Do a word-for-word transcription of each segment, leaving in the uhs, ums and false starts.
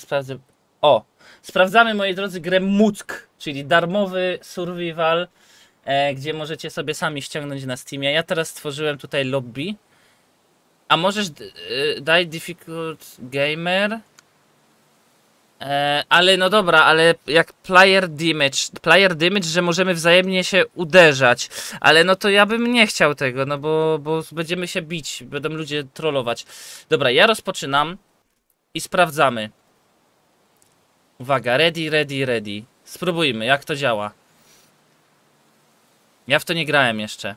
sprawdzę. O! Sprawdzamy, moi drodzy, grę Muck, czyli darmowy survival, e, gdzie możecie sobie sami ściągnąć na Steamie. Ja teraz stworzyłem tutaj lobby. A możesz y, daj difficult gamer. E, ale no dobra, ale jak player damage, player damage, że możemy wzajemnie się uderzać. Ale no to ja bym nie chciał tego, no bo, bo będziemy się bić, będą ludzie trollować. Dobra, ja rozpoczynam i sprawdzamy. Uwaga, ready, ready, ready. Spróbujmy, jak to działa. Ja w to nie grałem jeszcze.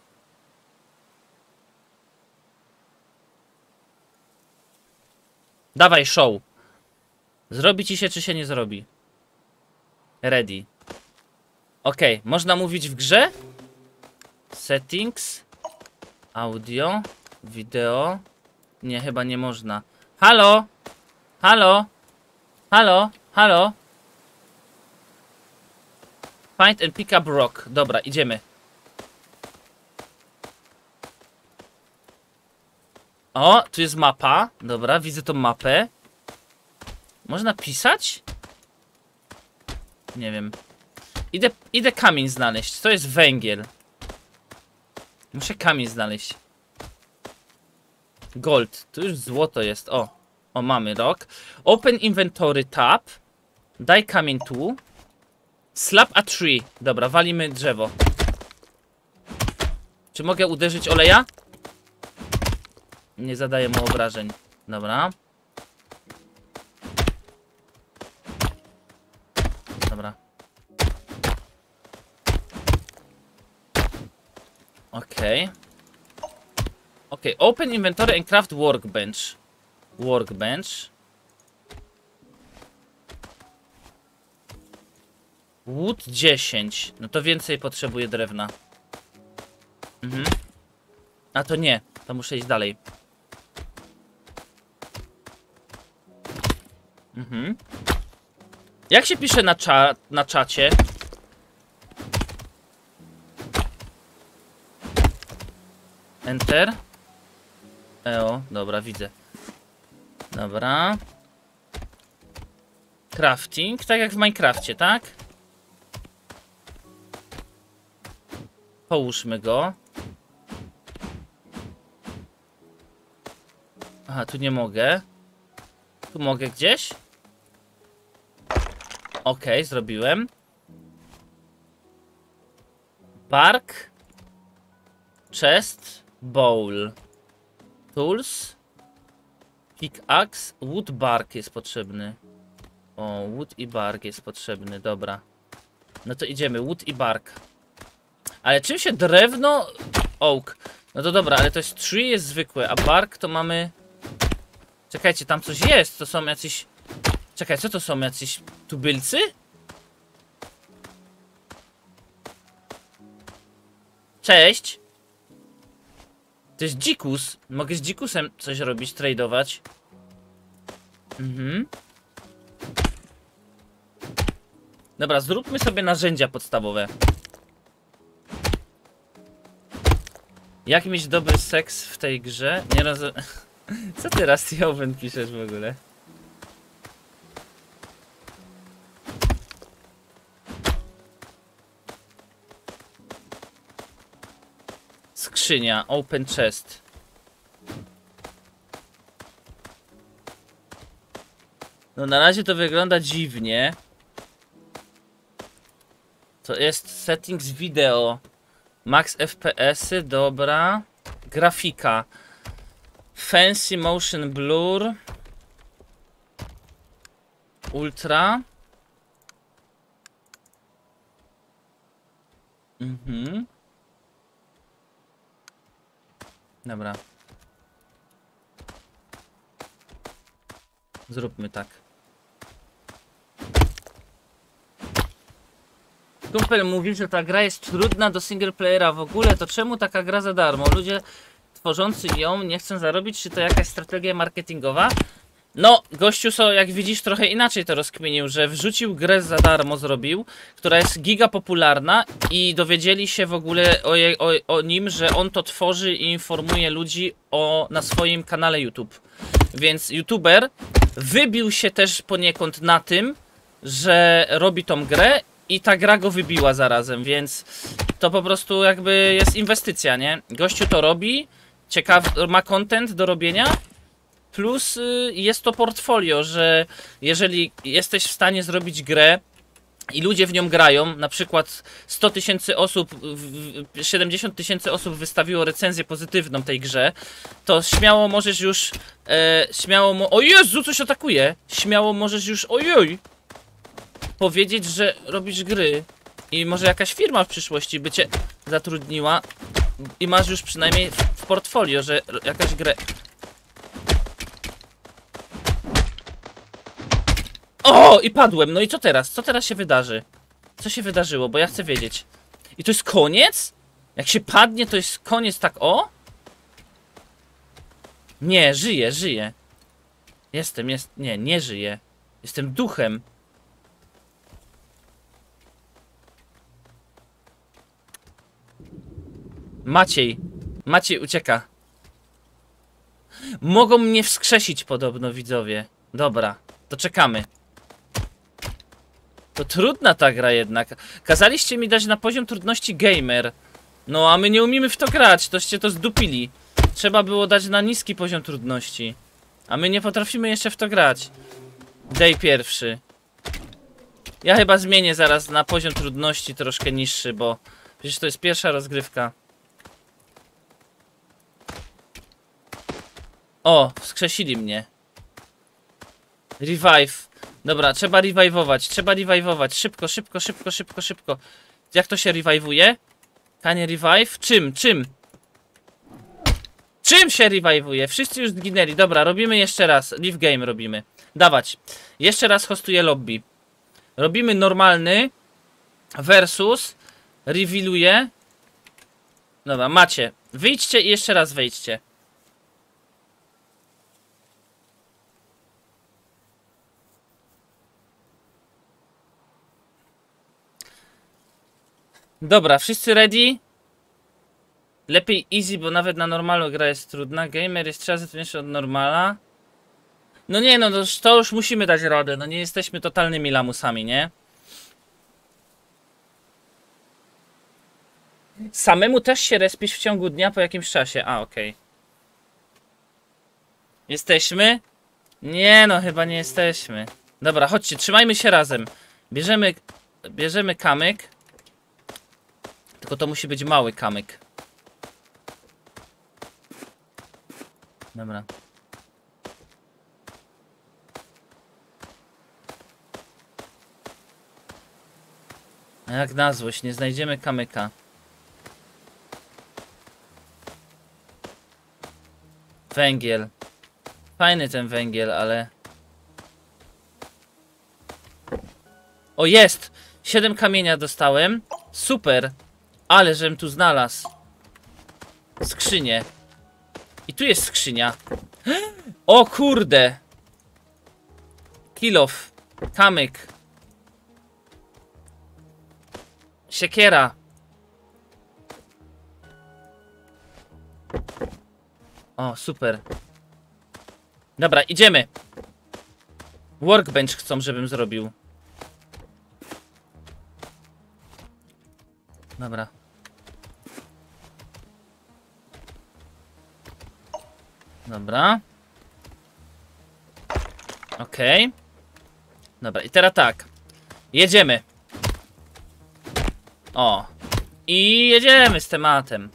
Dawaj, show. Zrobi ci się, czy się nie zrobi? Ready. Ok, można mówić w grze? Settings. Audio. Wideo. Nie, chyba nie można. Halo? Halo? Halo? Halo? Find and pick up rock. Dobra, idziemy. O, tu jest mapa. Dobra, widzę tą mapę. Można pisać? Nie wiem. Idę, idę kamień znaleźć. To jest węgiel. Muszę kamień znaleźć. Gold. Tu już złoto jest. O. O, mamy rock. Open inventory tab. Daj kamień tu. Slap a tree. Dobra, walimy drzewo. Czy mogę uderzyć oleja? Nie zadaję mu obrażeń. Dobra. Dobra. Okej. Okay. Okej, okay. Open inventory and craft workbench. Workbench. Wood dziesięć. No to więcej potrzebuję drewna. Mhm. A to nie. To muszę iść dalej. Mhm. Jak się pisze na, cza na czacie? Enter. Eo, dobra, widzę. Dobra. Crafting, tak jak w Minecrafcie, tak? Połóżmy go. Aha, tu nie mogę. Tu mogę gdzieś? Okej, okay, zrobiłem. Bark. Chest. Bowl. Tools. Pickaxe. Wood bark jest potrzebny. O, wood i bark jest potrzebny, dobra. No to idziemy, wood i bark. Ale czym się drewno... Oak. No to dobra, ale to jest tree jest zwykłe, a bark to mamy... Czekajcie, tam coś jest, to są jacyś... Czekaj, co to są jacyś tubylcy? Cześć. To jest dzikus. Mogę z dzikusem coś robić, tradeować. Mhm. Dobra, zróbmy sobie narzędzia podstawowe. Jak mieć dobry seks w tej grze? Nie rozumiem. Co ty Rusty Oven piszesz w ogóle? Skrzynia, open chest. No na razie to wygląda dziwnie. To jest settings video. Max F P S-y, dobra. Grafika. Fancy motion blur. Ultra. Mhm. Dobra. Zróbmy tak. Kumpel mówi, że ta gra jest trudna do single playera w ogóle, to czemu taka gra za darmo? Ludzie tworzący ją nie chcą zarobić, czy to jakaś strategia marketingowa? No, gościu so, jak widzisz, trochę inaczej to rozkminił, że wrzucił grę za darmo, zrobił, która jest giga popularna i dowiedzieli się w ogóle o, je, o, o nim, że on to tworzy i informuje ludzi o, na swoim kanale YouTube. Więc youtuber wybił się też poniekąd na tym, że robi tą grę i ta gra go wybiła zarazem, więc to po prostu jakby jest inwestycja, nie? Gościu to robi, ciekaw, ma content do robienia, plus y, jest to portfolio, że jeżeli jesteś w stanie zrobić grę i ludzie w nią grają, na przykład sto tysięcy osób, siedemdziesiąt tysięcy osób wystawiło recenzję pozytywną tej grze, to śmiało możesz już, e, śmiało mo o Jezu, coś atakuje, śmiało możesz już, ojoj, powiedzieć, że robisz gry i może jakaś firma w przyszłości by cię zatrudniła i masz już przynajmniej w, w portfolio, że jakaś grę... O! I padłem, no i co teraz? Co teraz się wydarzy? Co się wydarzyło? Bo ja chcę wiedzieć. I to jest koniec? Jak się padnie, to jest koniec tak o? Nie, żyję, żyję. Jestem, jest... Nie, nie żyję. Jestem duchem. Maciej. Maciej ucieka. Mogą mnie wskrzesić podobno widzowie. Dobra, to czekamy. To trudna ta gra jednak. Kazaliście mi dać na poziom trudności gamer. No a my nie umiemy w to grać, toście to zdupili. Trzeba było dać na niski poziom trudności. A my nie potrafimy jeszcze w to grać. Day pierwszy. Ja chyba zmienię zaraz na poziom trudności troszkę niższy, bo przecież to jest pierwsza rozgrywka. O, wskrzesili mnie. Revive. Dobra, trzeba revive'ować, trzeba revive'ować. Szybko, szybko, szybko, szybko, szybko. Jak to się revive'uje? Kanie revive? Czym? Czym? Czym się revive'uje? Wszyscy już zginęli. Dobra, robimy jeszcze raz. Live game robimy. Dawać. Jeszcze raz hostuję lobby. Robimy normalny versus revealuję. Dobra, macie. Wyjdźcie i jeszcze raz wejdźcie. Dobra, wszyscy ready? Lepiej easy, bo nawet na normalu gra jest trudna. Gamer jest trzy razy trudniejszy od normala. No nie, no to, to już musimy dać radę. No nie jesteśmy totalnymi lamusami, nie? Samemu też się respisz w ciągu dnia po jakimś czasie. A, okej. Okay. Jesteśmy? Nie, no chyba nie jesteśmy. Dobra, chodźcie, trzymajmy się razem. Bierzemy, bierzemy kamyk. Tylko to musi być mały kamyk. Dobra. A jak na złość, nie znajdziemy kamyka. Węgiel. Fajny ten węgiel, ale... O, jest! Siedem kamienia dostałem. Super! Ale żem tu znalazł. Skrzynię. I tu jest skrzynia. O kurde! Kilof. Kamyk. Siekiera. O, super. Dobra, idziemy. Workbench chcą, żebym zrobił. Dobra. Dobra. Okej. Okay. Dobra, i teraz tak. Jedziemy. O. I jedziemy z tematem.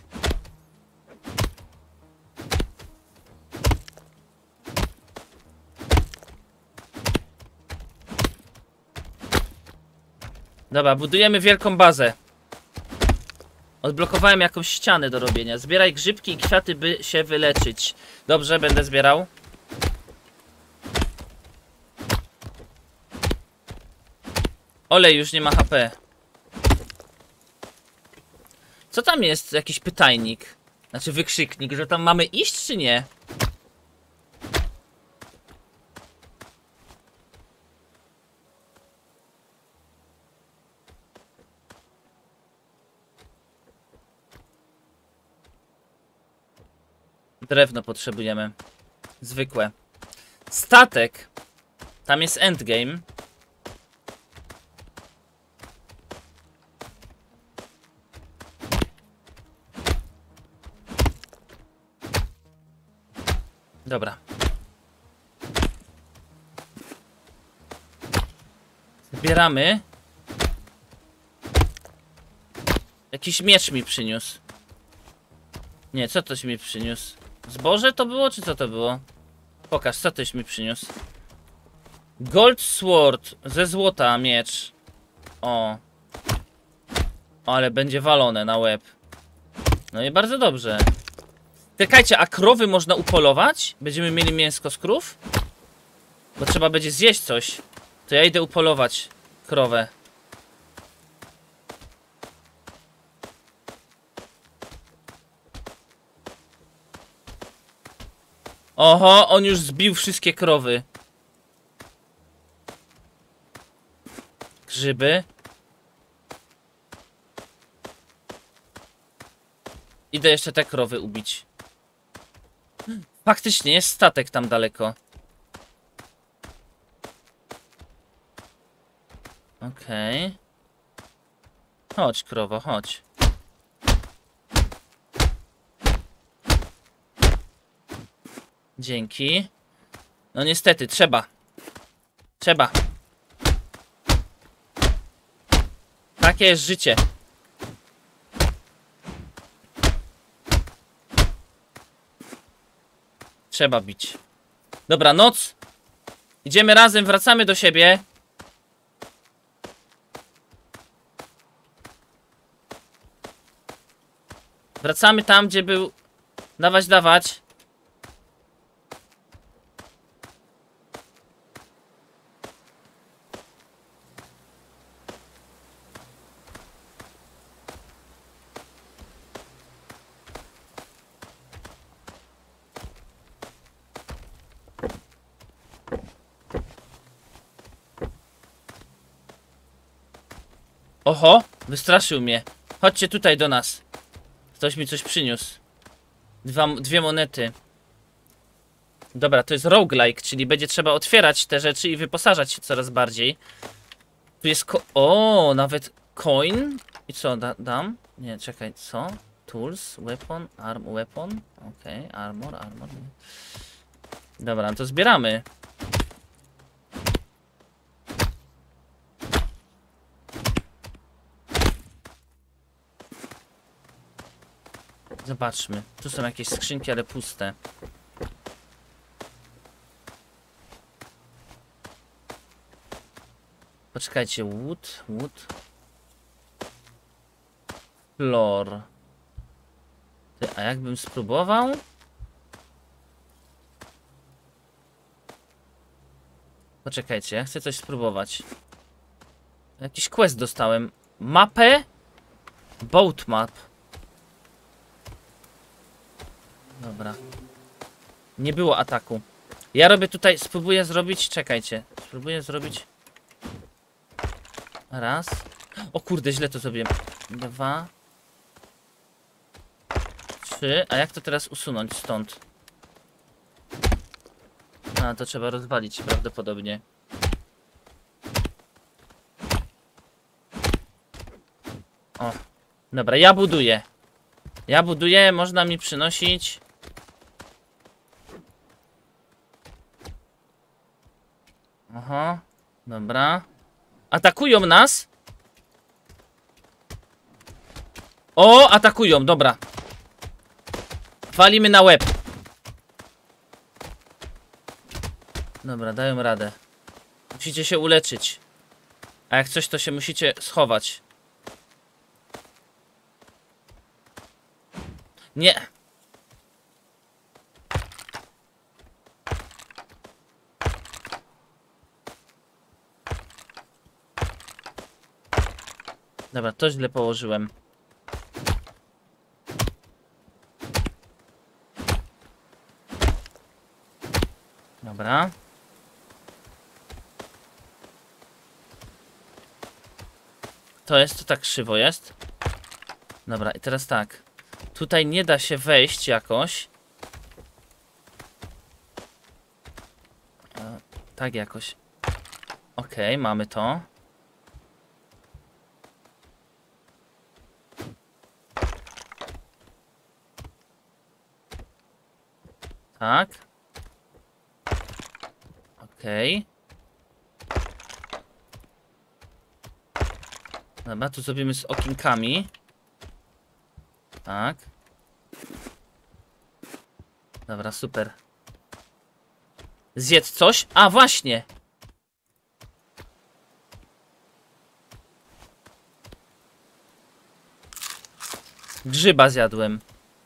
Dobra, budujemy wielką bazę. Odblokowałem jakąś ścianę do robienia. Zbieraj grzybki i kwiaty, by się wyleczyć. Dobrze, będę zbierał. Olej już nie ma H P. Co tam jest? Jakiś pytajnik. Znaczy wykrzyknik, że tam mamy iść czy nie? Drewno potrzebujemy. Zwykłe. Statek. Tam jest endgame. Dobra. Zbieramy. Jakiś miecz mi przyniósł. Nie, co toś mi przyniósł? Zboże to było, czy co to było? Pokaż, co toś mi przyniósł. Gold Sword. Ze złota miecz. O. Ale będzie walone na łeb. No i bardzo dobrze. Czekajcie, a krowy można upolować? Będziemy mieli mięsko z krów? Bo trzeba będzie zjeść coś. To ja idę upolować krowę. Oho, on już zbił wszystkie krowy. Grzyby. Idę jeszcze te krowy ubić. Faktycznie jest statek tam daleko. Okej. Okay. Chodź, krowo, chodź. Dzięki. No niestety, trzeba. Trzeba. Takie jest życie. Trzeba bić. Dobra, noc. Idziemy razem, wracamy do siebie. Wracamy tam, gdzie był. Dawać, dawać. Oho, wystraszył mnie. Chodźcie tutaj do nas. Ktoś mi coś przyniósł. Dwa, dwie monety. Dobra, to jest roguelike, czyli będzie trzeba otwierać te rzeczy i wyposażać się coraz bardziej. Tu jest ko... O, nawet coin. I co, da, dam? Nie, czekaj, co? Tools, weapon, arm, weapon. Okej, okay, armor, armor. Dobra, no to zbieramy. Zobaczmy. Tu są jakieś skrzynki, ale puste. Poczekajcie. Wood, wood. Floor. Ty, a jakbym spróbował? Poczekajcie, ja chcę coś spróbować. Jakiś quest dostałem. Mapę? Boat map. Dobra. Nie było ataku. Ja robię tutaj, spróbuję zrobić, czekajcie. Spróbuję zrobić. Raz. O kurde, źle to zrobiłem. Dwa. Trzy. A jak to teraz usunąć stąd? A, to trzeba rozwalić prawdopodobnie. O. Dobra, ja buduję. Ja buduję, można mi przynosić. Aha, dobra. Atakują nas. O, atakują, dobra. Walimy na łeb. Dobra, dają radę. Musicie się uleczyć. A jak coś, to się musicie schować. Nie. Dobra, to źle położyłem. Dobra. To jest, to tak krzywo jest. Dobra, i teraz tak. Tutaj nie da się wejść jakoś. tak jakoś. Okej, okay, mamy to. Tak. Okej. Okay. Dobra, tu zrobimy z okienkami. Tak. Dobra, super. Zjedz coś? A, właśnie! Grzyba zjadłem.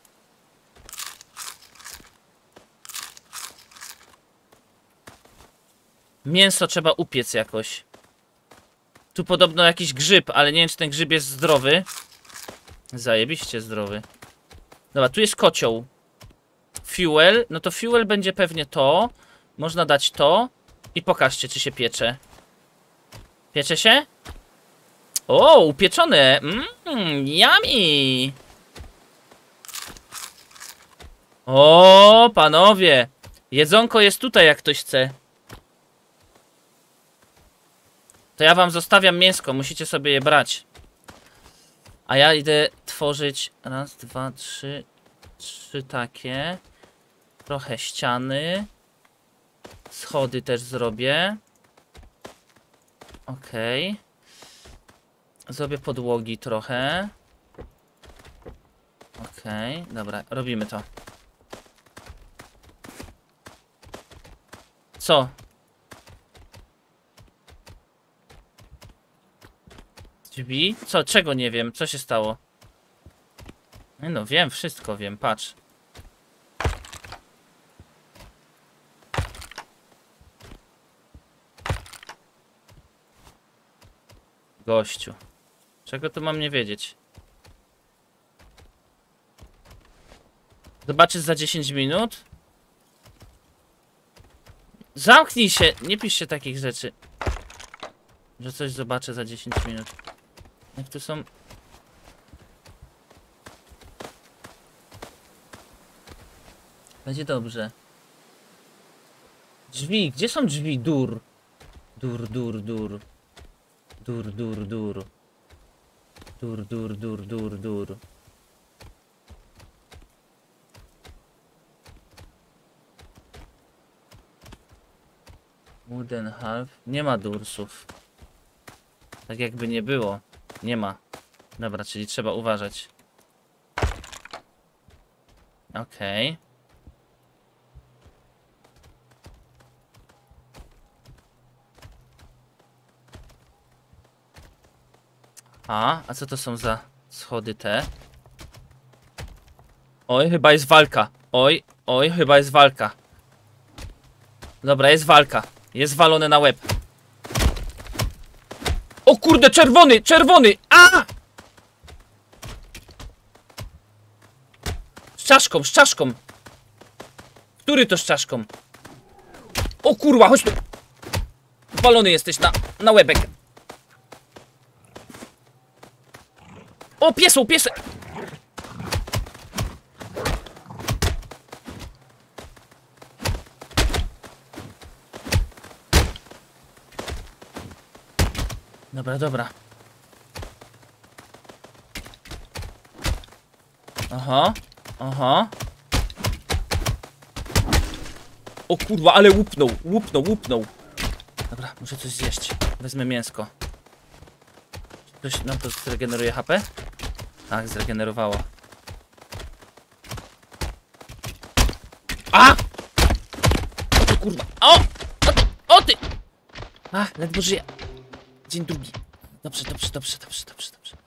Mięso trzeba upiec jakoś. Tu podobno jakiś grzyb, ale nie wiem, czy ten grzyb jest zdrowy. Zajebiście zdrowy. Dobra, tu jest kocioł. Fuel, no to fuel będzie pewnie to. Można dać to. I pokażcie, czy się piecze. Piecze się? O, upieczone. Mmm, yummy. O, panowie. Jedzonko jest tutaj, jak ktoś chce. To ja wam zostawiam mięsko, musicie sobie je brać. A ja idę tworzyć raz, dwa, trzy, trzy takie. Trochę ściany. Schody też zrobię. Okej. Okay. Zrobię podłogi trochę. Okej, okay. Dobra, robimy to. Co? Drzwi? Co? Czego nie wiem? Co się stało? No wiem, wszystko wiem, patrz. Gościu. Czego tu mam nie wiedzieć? Zobaczysz za dziesięć minut? Zamknij się! Nie piszcie takich rzeczy. Że coś zobaczę za dziesięć minut. Jak tu są... Będzie dobrze. Drzwi, gdzie są drzwi? Dur. Dur, dur, dur. Dur, dur, dur. Dur, dur, dur, dur, dur. Wooden half. Nie ma dursów. Tak jakby nie było. Nie ma. Dobra, czyli trzeba uważać. Okej. Okay. A, a co to są za schody te? Oj, chyba jest walka. Oj, oj, chyba jest walka. Dobra, jest walka. Jest walone na łeb. O kurde, czerwony, czerwony! A! Z czaszką, z czaszką. Który to z czaszką? O kurwa, chodź tu. Walony jesteś na, na łebek. O, piesą, piesę! Dobra, dobra. Aha, aha. O kurwa, ale łupnął, łupnął, łupnął. Dobra, muszę coś zjeść. Wezmę mięsko. Ktoś nam to zregeneruje H P? Tak, zregenerowało. A! O ty kurwa! O! O ty! O ty! A, ledwo żyję. Dzień drugi. Dobrze, dobrze, dobrze, dobrze, dobrze, dobrze.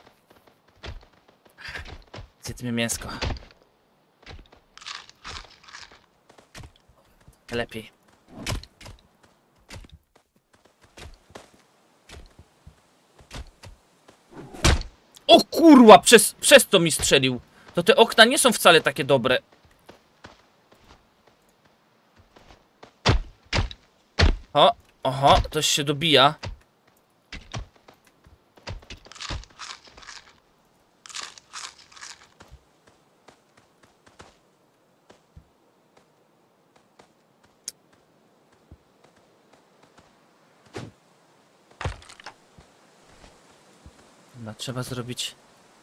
Zjedzmy mięsko. Lepiej. O kurwa, przez, przez to mi strzelił. To te okna nie są wcale takie dobre. O, oho, coś się dobija. Dobra, trzeba zrobić...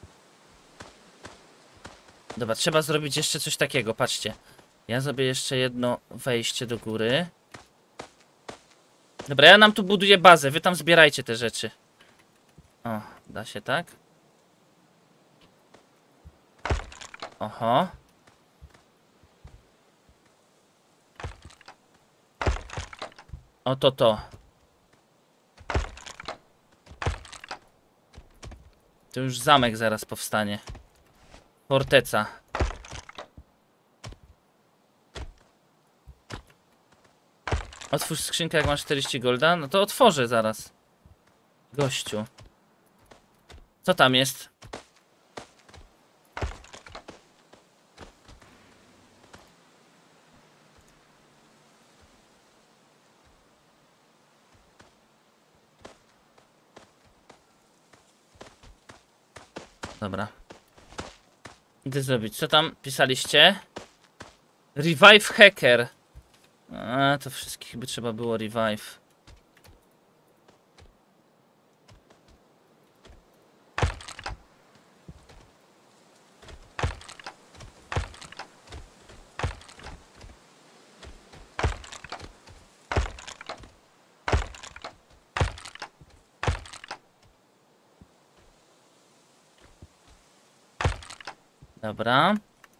Dobra, trzeba zrobić jeszcze coś takiego, patrzcie. Ja zrobię jeszcze jedno wejście do góry. Dobra, ja nam tu buduję bazę, wy tam zbierajcie te rzeczy. O, da się tak? Oho. Oto to. To już zamek zaraz powstanie. Forteca. Otwórz skrzynkę, jak masz czterdzieści golda. No to otworzę zaraz. Gościu. Co tam jest? Dobra. Idę zrobić. Co tam pisaliście? Revive hacker. A, to wszystkich by trzeba było revive. Dobra.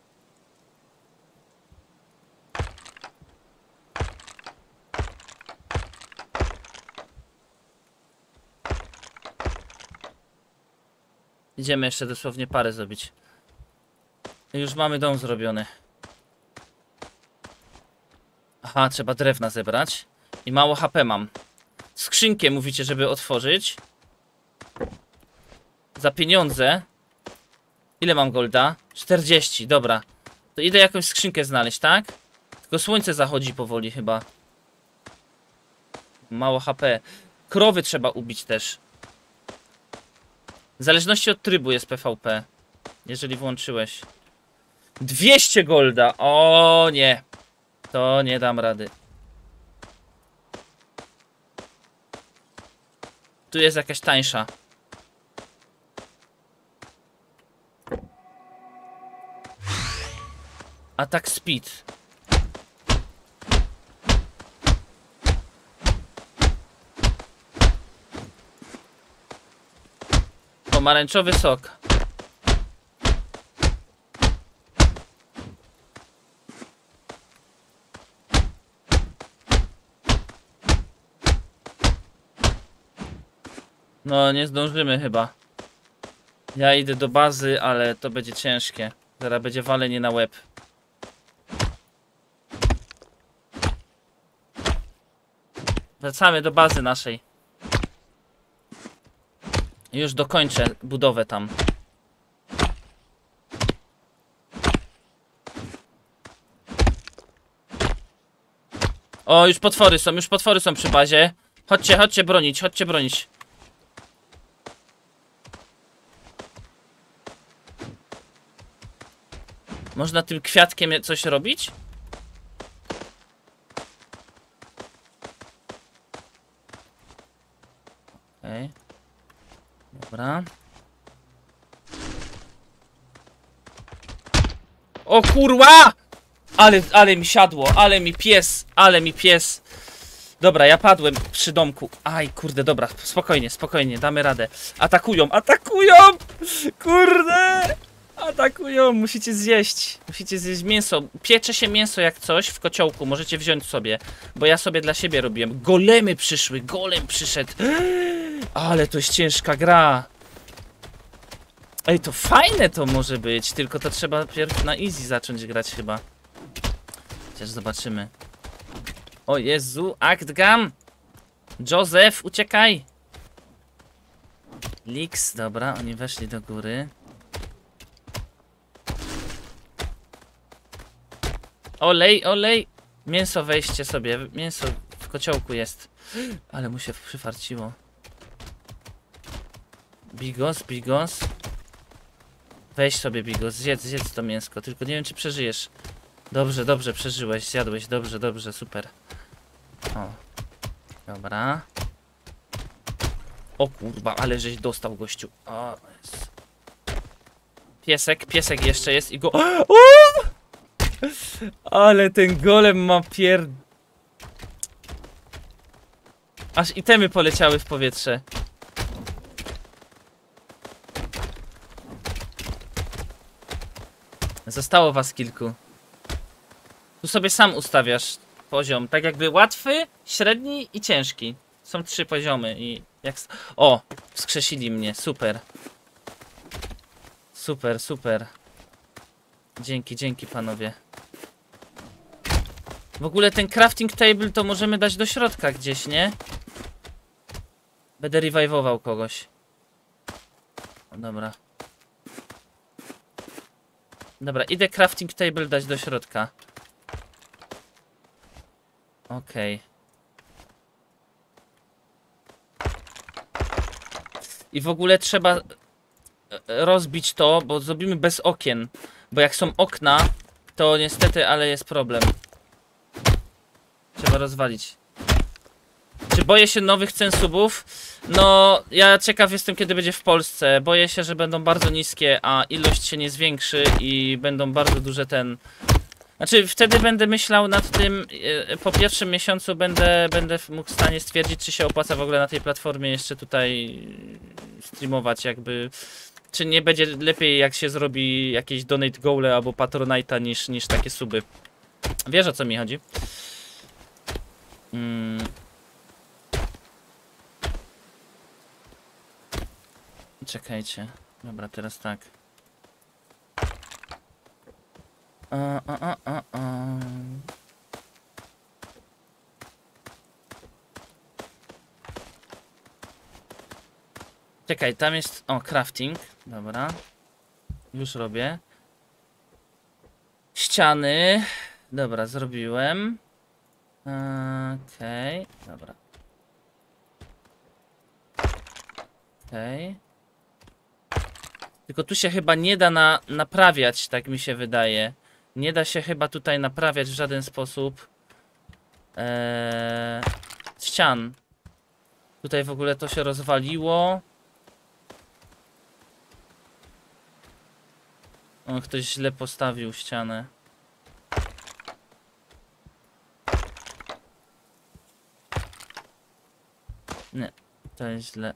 Idziemy jeszcze dosłownie parę zrobić. Już mamy dom zrobiony. Aha, trzeba drewna zebrać. I mało H P mam. Skrzynkę mówicie, żeby otworzyć. Za pieniądze. Ile mam golda? czterdzieści, dobra. To idę jakąś skrzynkę znaleźć, tak? Tylko słońce zachodzi powoli chyba. Mało H P. Krowy trzeba ubić też. W zależności od trybu jest P V P. Jeżeli włączyłeś. dwieście golda. O nie. To nie dam rady. Tu jest jakaś tańsza. Attack speed. Pomarańczowy sok. No, nie zdążymy chyba. Ja idę do bazy, ale to będzie ciężkie. Zaraz będzie walenie na łeb. Wracamy do bazy naszej. Już dokończę budowę tam. O, już potwory są, już potwory są przy bazie. Chodźcie, chodźcie bronić, chodźcie bronić. Można tym kwiatkiem coś robić? Okej. Okay. Dobra. O kurwa! Ale, ale mi siadło, ale mi pies, ale mi pies. Dobra, ja padłem przy domku. Aj, kurde, dobra, spokojnie, spokojnie, damy radę. Atakują, atakują! Kurde! Atakują, musicie zjeść. Musicie zjeść mięso. Piecze się mięso jak coś w kociołku, możecie wziąć sobie. Bo ja sobie dla siebie robiłem. Golemy przyszły, golem przyszedł. Ale to jest ciężka gra. Ej, to fajne to może być, tylko to trzeba pierw na easy zacząć grać chyba. Chociaż zobaczymy. O Jezu, Actgam! Joseph, uciekaj! Lix, dobra, oni weszli do góry. Olej, olej! Mięso weźcie sobie, mięso w kociołku jest. Ale mu się przyfarciło. Bigos, bigos. Weź sobie bigos, zjedz, zjedz to mięsko, tylko nie wiem czy przeżyjesz. Dobrze, dobrze, przeżyłeś, zjadłeś, dobrze, dobrze, super. O, dobra. O kurwa, ale żeś dostał, gościu. O, jest. Piesek, piesek jeszcze jest i go... O! Ale ten golem ma pier... Aż itemy poleciały w powietrze. Zostało was kilku. Tu sobie sam ustawiasz poziom. Tak jakby łatwy, średni i ciężki. Są trzy poziomy i jak... O! Wskrzesili mnie, super. Super, super. Dzięki, dzięki panowie. W ogóle ten crafting table to możemy dać do środka gdzieś, nie? Będę revive'ował kogoś. O, dobra. Dobra, idę crafting table dać do środka. Okej. Okay. I w ogóle trzeba rozbić to, bo zrobimy bez okien. Bo jak są okna, to niestety, ale jest problem. Trzeba rozwalić. Czy boję się nowych cen subów? No, ja ciekaw jestem, kiedy będzie w Polsce. Boję się, że będą bardzo niskie, a ilość się nie zwiększy i będą bardzo duże ten... Znaczy, wtedy będę myślał nad tym, po pierwszym miesiącu będę, będę mógł w stanie stwierdzić, czy się opłaca w ogóle na tej platformie jeszcze tutaj streamować, jakby... Czy nie będzie lepiej, jak się zrobi jakieś donate goale albo patronite'a niż, niż takie suby. Wiesz, o co mi chodzi? Hmm. Czekajcie. Dobra, teraz tak. A, a, a, a, a. Czekaj, tam jest... O, crafting. Dobra. Już robię. Ściany. Dobra, zrobiłem. Okej, okay, dobra. Okej. Okay. Tylko tu się chyba nie da na, naprawiać, tak mi się wydaje. Nie da się chyba tutaj naprawiać w żaden sposób eee, ścian. Tutaj w ogóle to się rozwaliło. O, ktoś źle postawił ścianę. Nie, to jest źle.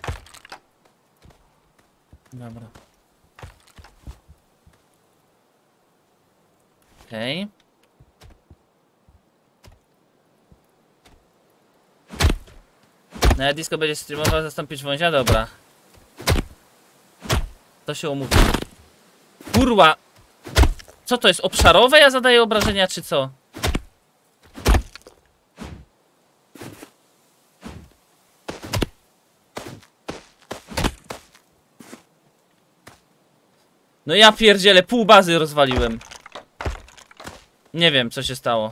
Dobra. Okej. Okay. No ja disco będzie streamował, zastąpić wązia, dobra. To się umówi. Kurwa! Co to jest? Obszarowe ja zadaję obrażenia, czy co? No ja pierdzielę, pół bazy rozwaliłem. Nie wiem, co się stało.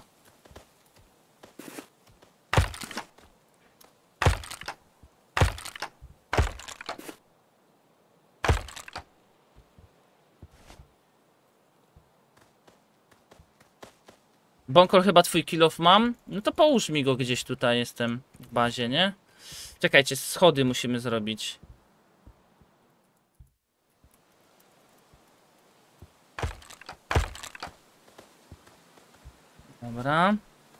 Bonkol, chyba twój kill off mam? No to połóż mi go gdzieś tutaj, jestem w bazie, nie? Czekajcie, schody musimy zrobić. Dobra.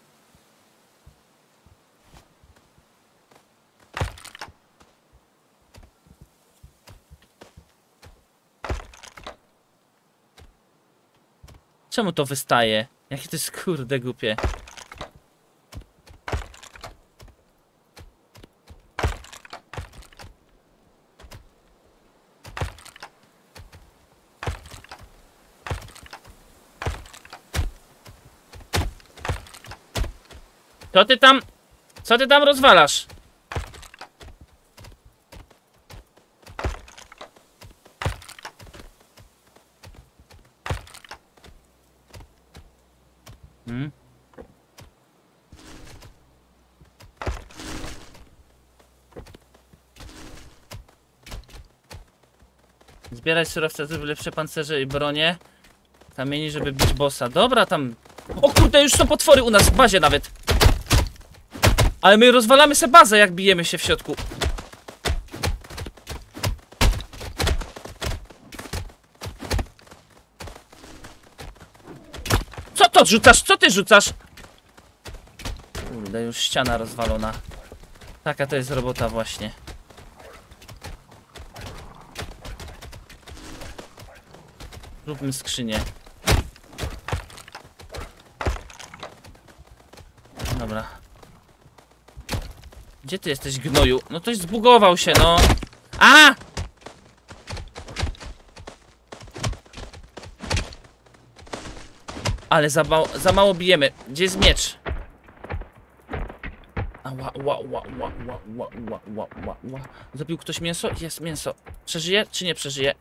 Czemu to wystaje? Jakie to jest kurde głupie. Co ty tam... Co ty tam rozwalasz? Hmm? Zbierać surowce, żeby lepsze pancerze i bronie. Kamieni, żeby bić bossa. Dobra, tam... O kurde, już są potwory u nas w bazie nawet. Ale my rozwalamy se bazę, jak bijemy się w środku. odrzucasz? Co ty rzucasz? Kurde, już ściana rozwalona. Taka to jest robota właśnie. Zróbmy skrzynię. Dobra. Gdzie ty jesteś, gnoju? No ktoś zbugował się, no. A! Ale za mało, za mało bijemy. Gdzie jest miecz? Ała, ła, ła, ła, ła, ła, ła, ła, ła, ła. Zabił ktoś mięso? Jest mięso. Przeżyje czy nie przeżyje?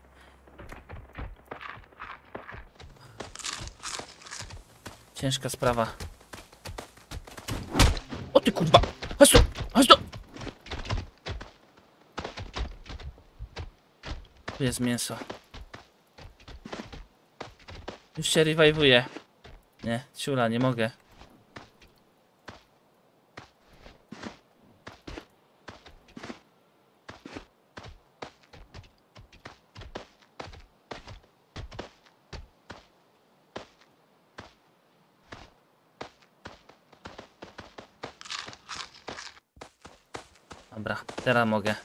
Ciężka sprawa. O ty kurwa! Chodź tu! Chodź tu! Tu jest mięso. Już się rewajwuje. Nie, ciula, nie mogę. Dobra, teraz mogę.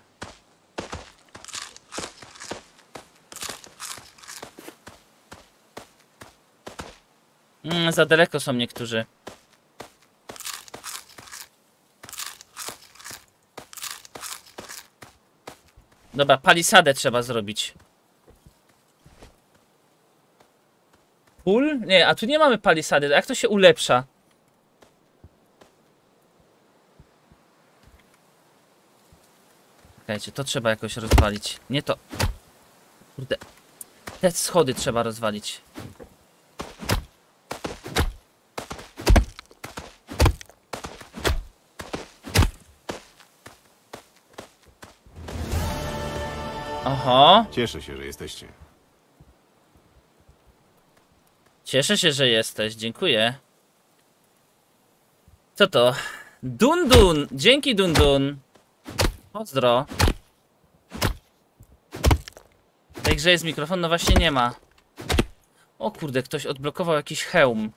Mm, za daleko są niektórzy. Dobra, palisadę trzeba zrobić. Pól? Nie, a tu nie mamy palisady. Jak to się ulepsza? Czekajcie, to trzeba jakoś rozwalić. Nie to. Kurde. Te schody trzeba rozwalić. Oho. Cieszę się, że jesteście. Cieszę się, że jesteś. Dziękuję. Co to? Dundun! Dzięki, Dundun! Pozdro. W tej grze jest mikrofon? No właśnie nie ma. O kurde, ktoś odblokował jakiś hełm.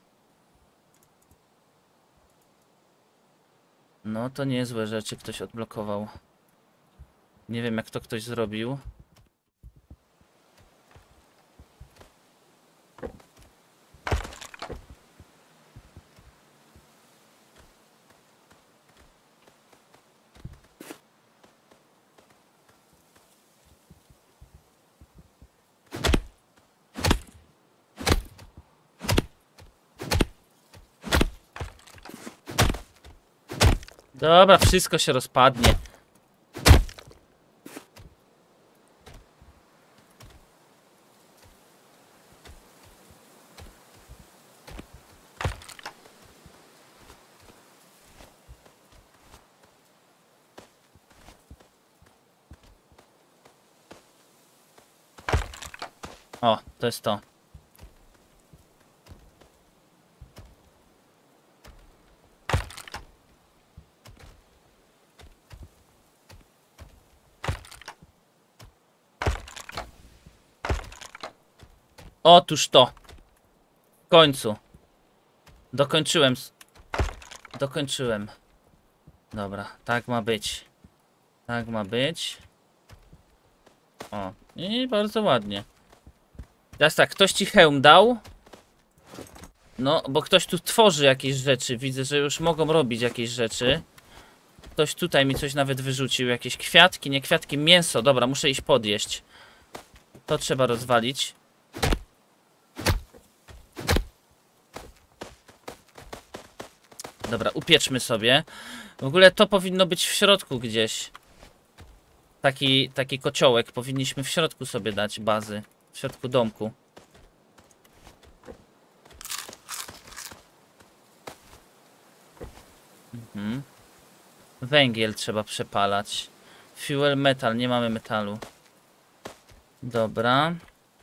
No to niezłe rzeczy ktoś odblokował. Nie wiem, jak to ktoś zrobił. Dobra, wszystko się rozpadnie. O, to jest to. Otóż to. W końcu. Dokończyłem. Dokończyłem. Dobra, tak ma być. Tak ma być. O, i bardzo ładnie. Teraz tak, ktoś ci hełm dał? No, bo ktoś tu tworzy jakieś rzeczy. Widzę, że już mogą robić jakieś rzeczy. Ktoś tutaj mi coś nawet wyrzucił. Jakieś kwiatki, nie kwiatki, mięso. Dobra, muszę iść podjeść. To trzeba rozwalić. Dobra, upieczmy sobie. W ogóle to powinno być w środku gdzieś. Taki, taki kociołek powinniśmy w środku sobie dać bazy. W środku domku. Mhm. Węgiel trzeba przepalać. Fuel metal, nie mamy metalu. Dobra.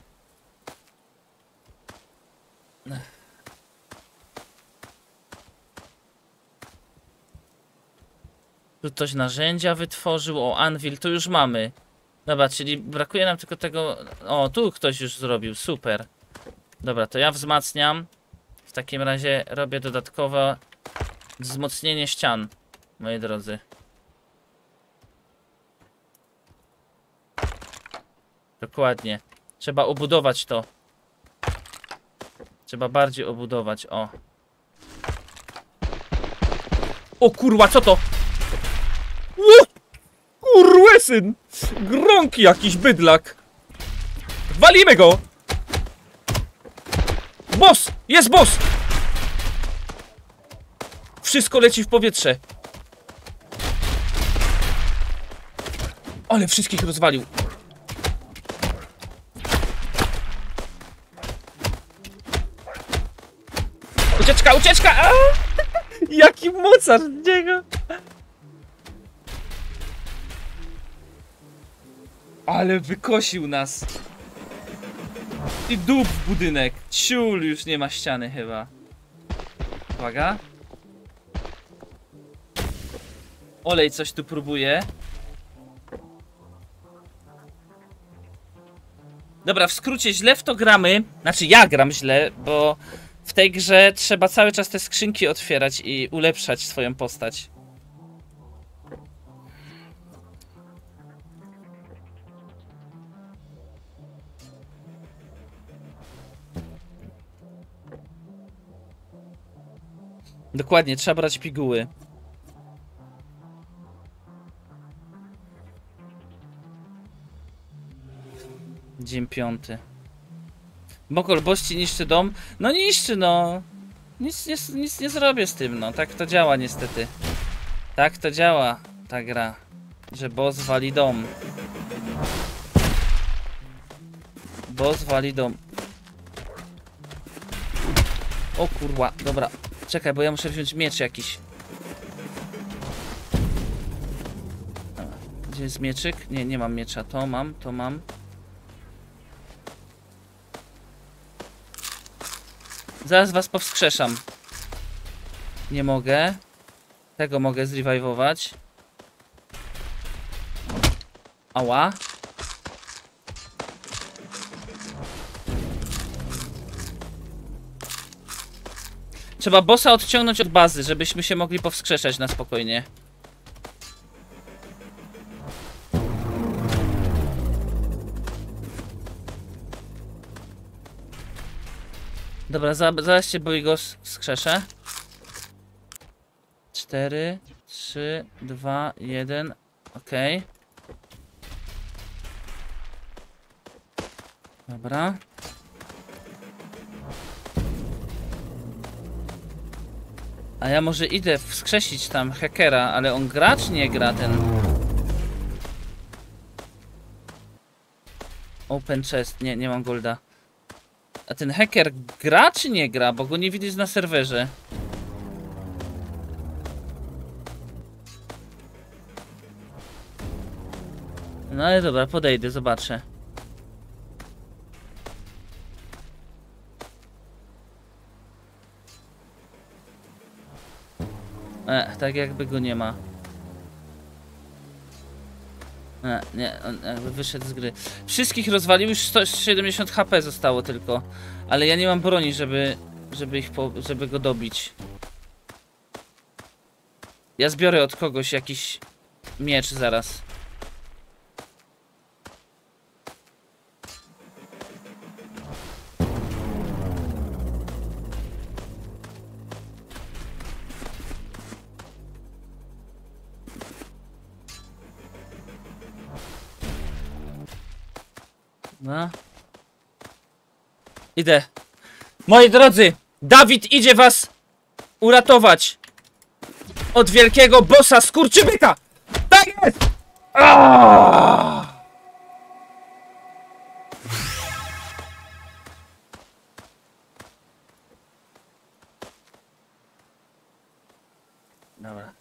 Tu ktoś narzędzia wytworzył. O, anvil, tu już mamy. Dobra, czyli brakuje nam tylko tego... O, tu ktoś już zrobił, super. Dobra, to ja wzmacniam. W takim razie robię dodatkowe wzmocnienie ścian, moi drodzy. Dokładnie. Trzeba obudować to. Trzeba bardziej obudować, o. O kurwa, co to? O, kurłesyn! Gronki jakiś bydlak. Walimy go! Boss! Jest boss! Wszystko leci w powietrze. Ale wszystkich rozwalił. Ucieczka, ucieczka! A! Jaki mocarz z niego! Ale wykosił nas. I dup w budynek. Ciul, już nie ma ściany chyba. Uwaga. Olej coś tu próbuje. Dobra, w skrócie źle w to gramy. Znaczy ja gram źle, bo w tej grze trzeba cały czas te skrzynki otwierać i ulepszać swoją postać. Dokładnie, trzeba brać piguły. Dzień piąty. Bokol bości niszczy dom. No niszczy, no. Nic, nic, nic nie zrobię z tym, no. Tak to działa niestety. Tak to działa ta gra. Że boss wali dom. Boss wali dom. O kurwa, dobra. Czekaj, bo ja muszę wziąć miecz jakiś. Gdzie jest mieczyk? Nie, nie mam miecza. To mam, to mam. Zaraz was powskrzeszam. Nie mogę. Tego mogę zrevivować. Ała. Trzeba bossa odciągnąć od bazy, żebyśmy się mogli powskrzeszać na spokojnie. Dobra, za, zaraz się boi go skrzeszę. cztery, trzy, dwa, jeden. Okej. Dobra. A ja może idę wskrzesić tam hakera, ale on gra czy nie gra ten? Open chest, nie, nie mam golda. A ten hacker gra czy nie gra? Bo go nie widać na serwerze. No ale dobra, podejdę, zobaczę. E, tak jakby go nie ma. E, nie, on jakby wyszedł z gry. Wszystkich rozwalił, już sto siedemdziesiąt H P zostało tylko. Ale ja nie mam broni, żeby, żeby ich po, żeby go dobić. Ja zbiorę od kogoś jakiś miecz zaraz. No. Idę. Moi drodzy, Dawid idzie was uratować od wielkiego bossa skurczybyka! Tak jest! Aaaa! Dobra.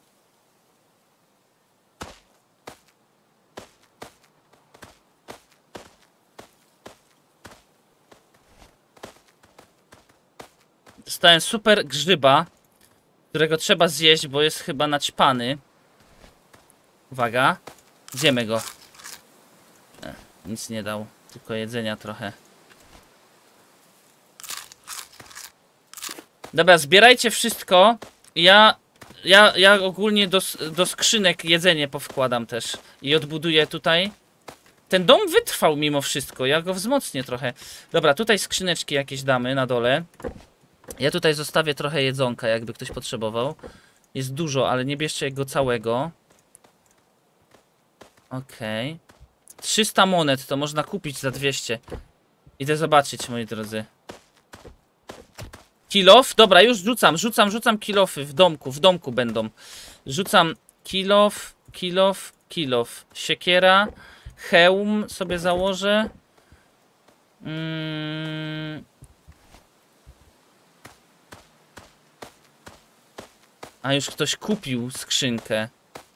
Dostałem super grzyba, którego trzeba zjeść, bo jest chyba naćpany. Uwaga. Zjemy go. E, nic nie dał, tylko jedzenia trochę. Dobra, zbierajcie wszystko. Ja, ja, ja ogólnie do, do skrzynek jedzenie powkładam też. I odbuduję tutaj. Ten dom wytrwał mimo wszystko. Ja go wzmocnię trochę. Dobra, tutaj skrzyneczki jakieś damy na dole. Ja tutaj zostawię trochę jedzonka, jakby ktoś potrzebował. Jest dużo, ale nie bierzcie go całego. Okej. Okay. trzysta monet to można kupić za dwieście. Idę zobaczyć, moi drodzy. Kilof? Dobra, już rzucam, rzucam, rzucam kilofy w domku, w domku będą. Rzucam kilof, kilof, kilof. Siekiera, hełm sobie założę. Mm. A już ktoś kupił skrzynkę.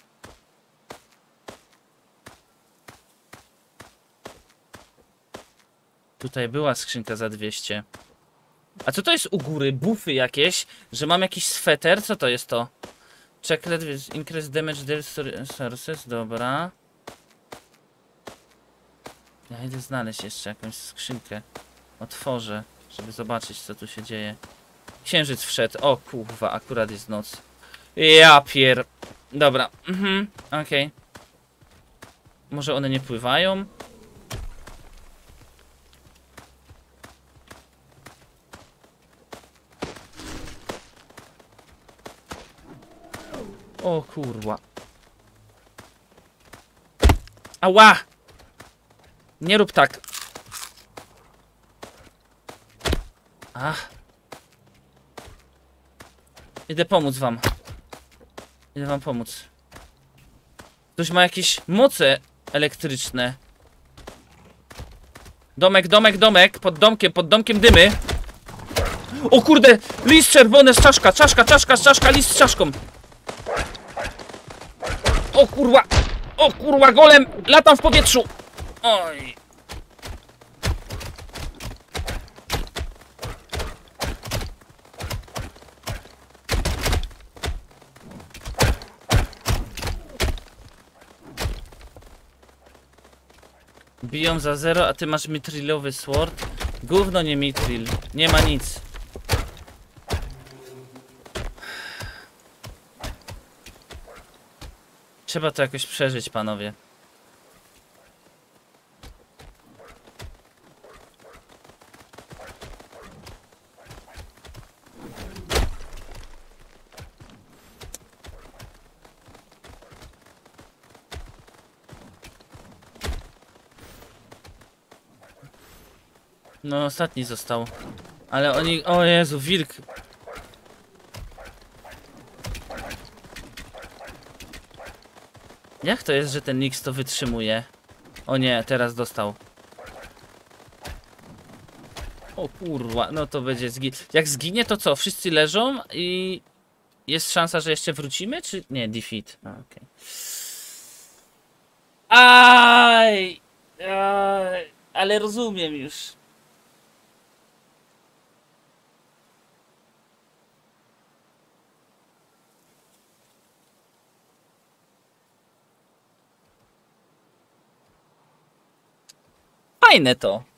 Tutaj była skrzynka za dwieście. A co to jest u góry? Bufy jakieś? Że mam jakiś sweter? Co to jest to? Checklet with increase damage deal sources. Dobra. Ja idę znaleźć jeszcze jakąś skrzynkę. Otworzę, żeby zobaczyć, co tu się dzieje. Księżyc wszedł. O kurwa, akurat jest noc. Ja pier... Dobra. Mhm, okej. Okay. Może one nie pływają? O kurwa. Ała! Nie rób tak. Ach. Idę pomóc wam. Idę wam pomóc. Ktoś ma jakieś moce elektryczne. Domek, domek, domek. Pod domkiem, pod domkiem dymy. O kurde! List czerwony z czaszka, czaszka, czaszka, czaszka, list z czaszką. O kurwa! O kurwa, golem! Latam w powietrzu! Oj! Biją za zero, a ty masz mitrilowy sword? Gówno nie mitril. Nie ma nic. Trzeba to jakoś przeżyć, panowie. No, ostatni został. Ale oni... O Jezu, wilk. Jak to jest, że ten Nix to wytrzymuje? O nie, teraz dostał. O kurwa, no to będzie zgi... Jak zginie, to co? Wszyscy leżą i... Jest szansa, że jeszcze wrócimy, czy... Nie, defeat. A, okej. Aj! Aj! Ale rozumiem już. Fajne to.